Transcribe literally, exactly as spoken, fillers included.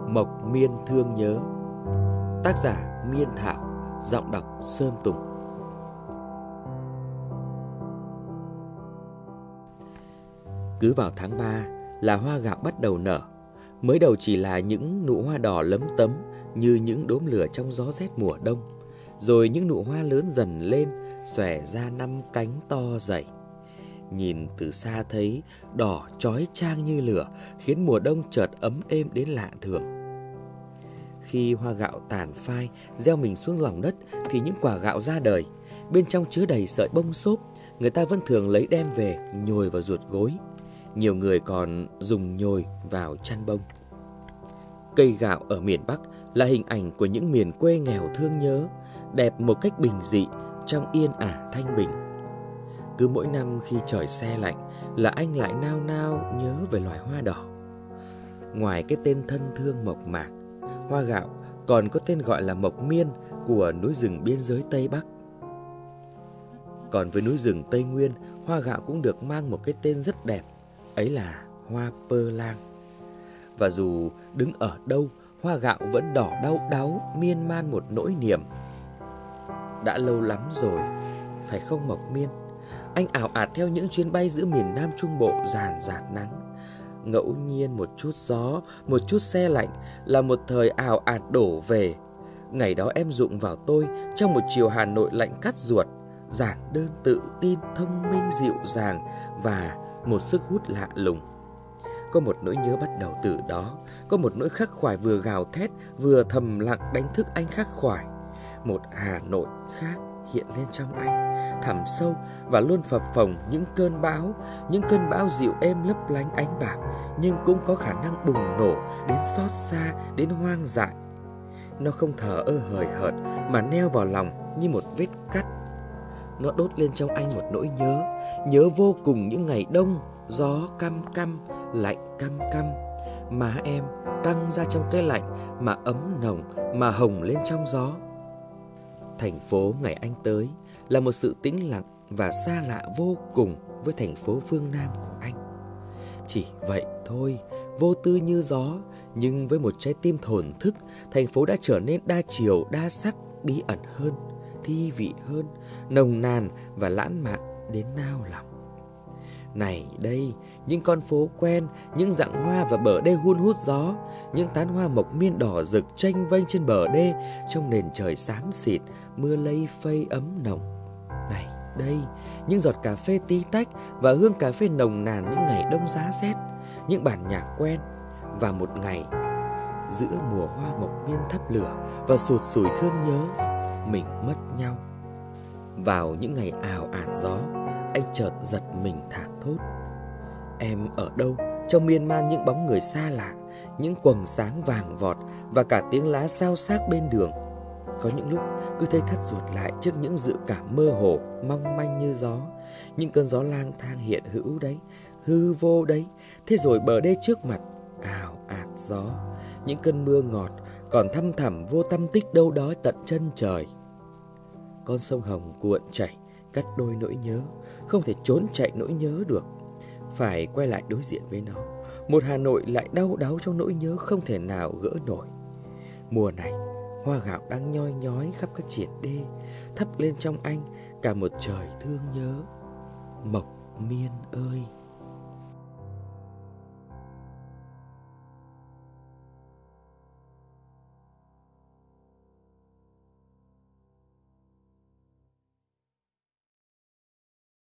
Mộc Miên thương nhớ. Tác giả Miên Thảo. Giọng đọc Sơn Tùng. Cứ vào tháng ba là hoa gạo bắt đầu nở. Mới đầu chỉ là những nụ hoa đỏ lấm tấm như những đốm lửa trong gió rét mùa đông. Rồi những nụ hoa lớn dần lên, xòe ra năm cánh to dày. Nhìn từ xa thấy đỏ chói chang như lửa, khiến mùa đông chợt ấm êm đến lạ thường. Khi hoa gạo tàn phai, gieo mình xuống lòng đất thì những quả gạo ra đời. Bên trong chứa đầy sợi bông xốp, người ta vẫn thường lấy đem về nhồi vào ruột gối. Nhiều người còn dùng nhồi vào chăn bông. Cây gạo ở miền Bắc là hình ảnh của những miền quê nghèo thương nhớ, đẹp một cách bình dị trong yên ả thanh bình. Cứ mỗi năm khi trời se lạnh là anh lại nao nao nhớ về loài hoa đỏ. Ngoài cái tên thân thương mộc mạc, hoa gạo còn có tên gọi là mộc miên của núi rừng biên giới Tây Bắc. Còn với núi rừng Tây Nguyên, hoa gạo cũng được mang một cái tên rất đẹp, ấy là hoa pơ lang. Và dù đứng ở đâu, hoa gạo vẫn đỏ đau đáu, miên man một nỗi niềm. Đã lâu lắm rồi, phải không Mộc Miên? Anh ảo ạt theo những chuyến bay giữa miền Nam Trung Bộ ràn rạt nắng. Ngẫu nhiên một chút gió, một chút se lạnh là một thời ảo ạt đổ về. Ngày đó em rụng vào tôi trong một chiều Hà Nội lạnh cắt ruột, giản đơn tự tin, thông minh dịu dàng và một sức hút lạ lùng. Có một nỗi nhớ bắt đầu từ đó, có một nỗi khắc khoải vừa gào thét vừa thầm lặng đánh thức anh khắc khoải. Một Hà Nội khác hiện lên trong anh, thẳm sâu và luôn phập phồng những cơn bão, những cơn bão dịu êm lấp lánh ánh bạc, nhưng cũng có khả năng bùng nổ đến xót xa, đến hoang dại. Nó không thờ ơ hời hợt mà neo vào lòng như một vết cắt. Nó đốt lên trong anh một nỗi nhớ, nhớ vô cùng những ngày đông, gió căm căm, lạnh căm căm. Má em căng ra trong cái lạnh mà ấm nồng, mà hồng lên trong gió. Thành phố ngày anh tới là một sự tĩnh lặng và xa lạ vô cùng với thành phố phương Nam của anh. Chỉ vậy thôi, vô tư như gió, nhưng với một trái tim thổn thức, thành phố đã trở nên đa chiều, đa sắc, bí ẩn hơn, thi vị hơn, nồng nàn và lãng mạn đến nao lòng. Này đây, những con phố quen, những dặng hoa và bờ đê hun hút gió, những tán hoa mộc miên đỏ rực chênh vênh trên bờ đê trong nền trời xám xịt, mưa lây phây ấm nồng. Này đây, những giọt cà phê tí tách và hương cà phê nồng nàn những ngày đông giá rét, những bản nhạc quen và một ngày giữa mùa hoa mộc miên thắp lửa và sụt sùi thương nhớ mình mất nhau. Vào những ngày ào ạt gió, anh chợt giật mình thảng thốt. Em ở đâu trong miên man những bóng người xa lạ, những quầng sáng vàng vọt và cả tiếng lá xao xác bên đường. Có những lúc cứ thấy thắt ruột lại trước những dự cảm mơ hồ, mong manh như gió. Những cơn gió lang thang hiện hữu đấy, hư vô đấy. Thế rồi bờ đê trước mặt ào ạt gió, những cơn mưa ngọt còn thăm thẳm vô tâm tích đâu đó tận chân trời. Con sông Hồng cuộn chảy, cắt đôi nỗi nhớ, không thể trốn chạy nỗi nhớ được. Phải quay lại đối diện với nó. Một Hà Nội lại đau đáu trong nỗi nhớ không thể nào gỡ nổi. Mùa này, hoa gạo đang nhoi nhói khắp các triển đê, thắp lên trong anh cả một trời thương nhớ. Mộc Miên ơi!